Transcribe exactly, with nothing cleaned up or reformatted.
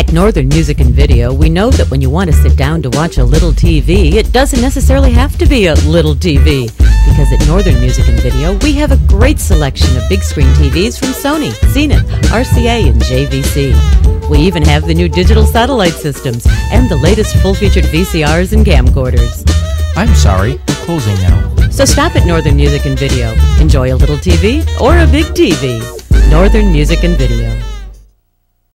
At Northern Music and Video, we know that when you want to sit down to watch a little T V, it doesn't necessarily have to be a little T V. Because at Northern Music and Video, we have a great selection of big screen T Vs from Sony, Zenith, R C A, and J V C. We even have the new digital satellite systems and the latest full-featured V C Rs and camcorders. I'm sorry, we're closing now. So stop at Northern Music and Video. Enjoy a little T V or a big T V. Northern Music and Video.